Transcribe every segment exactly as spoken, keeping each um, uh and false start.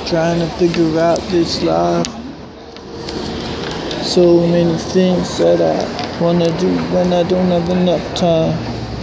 trying to figure out this life. So many things that I wanna do when I don't have enough time.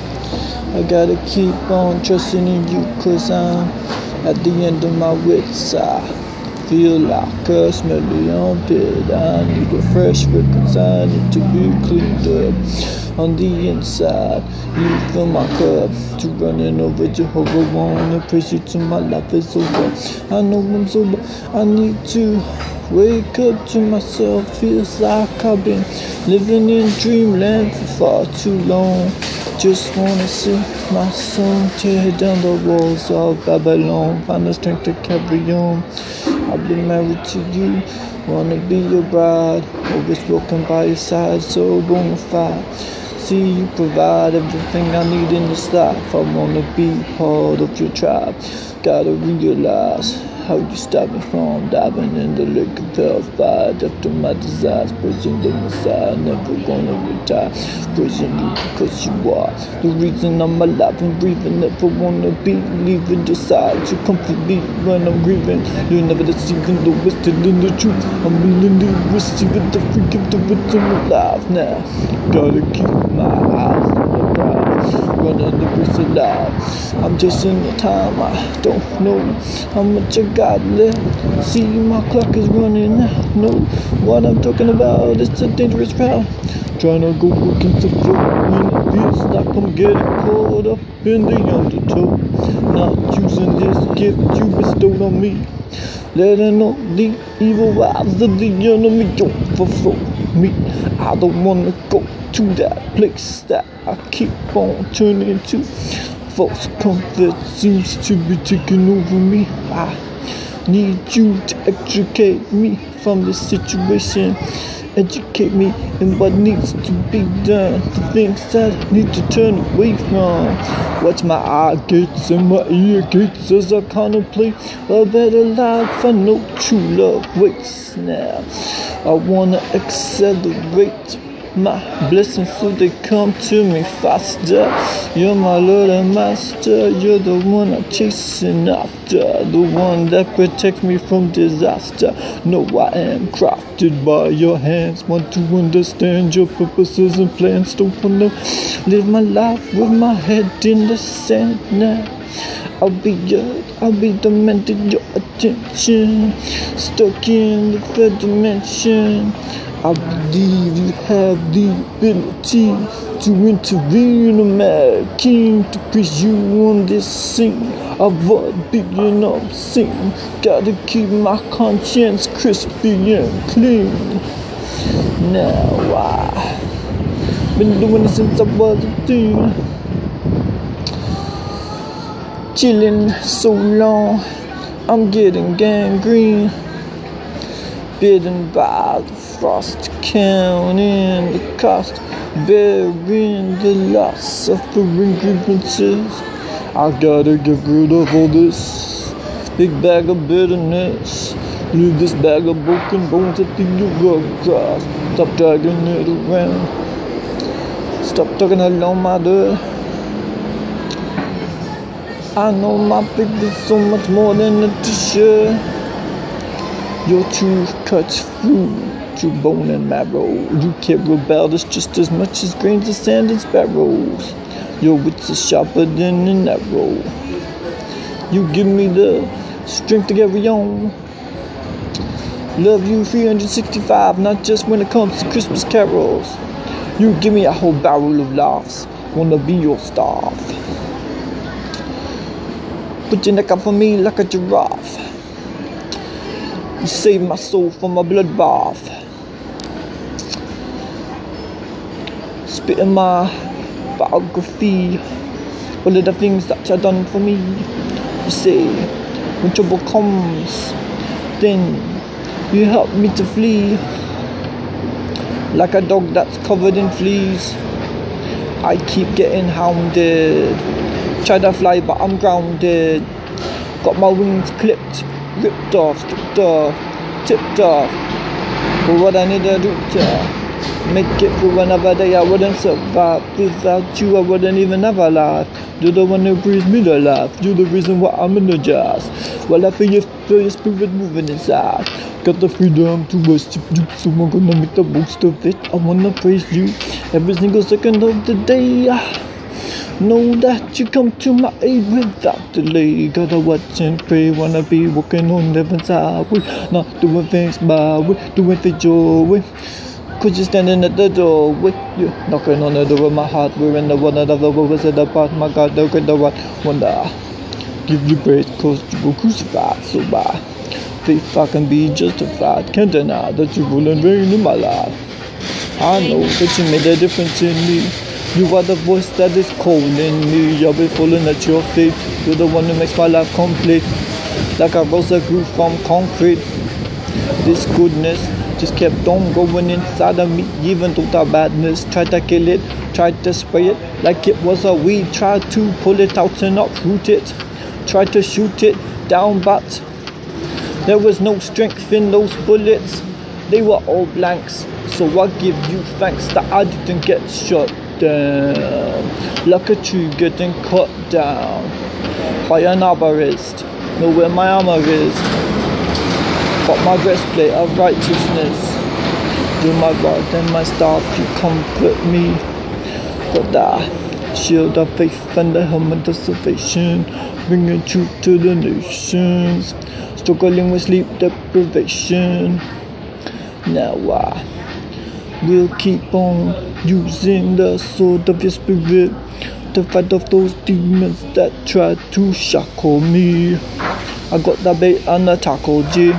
I gotta keep on trusting in you, cause I'm at the end of my wits. I feel like a smelly armpit. I need a fresh record, I need to be cleaned up on the inside. You fill my cup to running over Jehovah. Wanna praise you till my life is over. I know I'm sober, I need to wake up to myself. Feels like I've been living in dreamland for far too long. Just wanna sing my song, tear down the walls of Babylon, find the strength to carry on. I've been married to you, wanna be your bride, always walking by your side, so bona fide. See you provide everything I need in this life. I wanna be part of your tribe. Gotta realize how you stop me from diving in the lake of hellfire. Death to my desires, praising the Messiah, never gonna retire. Praising you because you are the reason I'm alive and breathing. Never wanna be leaving your side. You comfort me when I'm grieving. You're never deceiving the wisdom in the truth. I'm willing to receive it, the free gift of it. I'm alive now. Gotta keep my eyes on the prize, running the race alive. I'm just in the time, I don't know how much I got left. See, my clock is running out. Know what I'm talking about? It's a dangerous route. Trying to go against the flow when it feels like I'm getting caught up in the undertow. Not using this gift you bestowed on me, letting all the evil eyes of the enemy overthrow me. I don't wanna go to that place that I keep on turning to. False comfort seems to be taking over me. I need you to extricate me from this situation. Educate me in what needs to be done, the things that I need to turn away from. Watch my eye gates and my ear gates as I contemplate a better life. I know true love waits now. I wanna accelerate my blessings so they come to me faster. You're my Lord and Master. You're the one I'm chasing after, the one that protects me from disaster. No, I am crafted by your hands. Want to understand your purposes and plans. Don't wanna live my life with my head in the sand now. I'll be your, I'll be demanding your attention, stuck in the third dimension. I believe you have the ability to intervene. I'm mad king to praise you on this scene. Avoid being obscene. Gotta keep my conscience crispy and clean. Now I've been doing it since I was a teen. Chilling so long, I'm getting gangrene. Bitten by the frost, counting the cost, bearing the loss, suffering grievances. I gotta get rid of all this big bag of bitterness. Leave this bag of broken bones at the road cross. Stop dragging it around. Stop talking along my dirt. I know my faith is so much more than a t-shirt. Your truth cuts through to bone and marrow. You carry about us just as much as grains of sand and sparrows. Your wits are sharper than an arrow. You give me the strength to carry on. Love you three hundred sixty-five, not just when it comes to Christmas carols. You give me a whole barrel of laughs. Wanna be your staff. Put your neck out for me like a giraffe. You saved my soul from a bloodbath. Spitting my biography, all of the things that you've done for me. You say, when trouble comes, then you help me to flee. Like a dog that's covered in fleas, I keep getting hounded. Try to fly but I'm grounded. Got my wings clipped, ripped off, stripped off, tipped off. But what I need to do to Make it through another day, I wouldn't survive. Without you, I wouldn't even have a life. You're the one who breathes me to life. You're the reason why I'm energized. Well, I feel your, feel your spirit moving inside. Got the freedom to worship you, so I'm gonna make the most of it. I wanna praise you every single second of the day. Know that you come to my aid without delay. Gotta watch and pray, wanna be walking on heaven's highway. Not doing things my way, doing things your way. Cause you're standing at the doorway, you're knocking on the door of my heart. We're in the one another, what was it about? My God, look at the one wonder. Give you praise, cause you were crucified. So by faith I can be justified. Can't deny that you rule and reign in my life. I know that you made a difference in me. You are the voice that is calling me. I'll be falling at your feet. You're the one who makes my life complete. Like a rose that grew from concrete. This goodness just kept on going inside of me. Even through the badness, tried to kill it, tried to spray it like it was a weed. Tried to pull it out and uproot it. Tried to shoot it down, but there was no strength in those bullets. They were all blanks. So I give you thanks that I didn't get shot down. Like a tree getting cut down by an arborist. Know where my armor is. But my breastplate of righteousness. You're my rod and my staff, you comfort me. Got the shield of faith and the helmet of salvation, bringing truth to the nations. Struggling with sleep deprivation. Now I will keep on using the sword of your spirit to fight off those demons that try to shackle me. I got the bait and the tackle, G.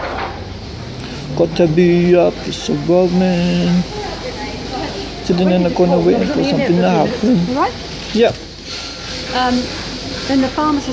Got to be a fisherman. Sitting in the corner waiting for something to happen. Right? Yep. Um, then the pharmacist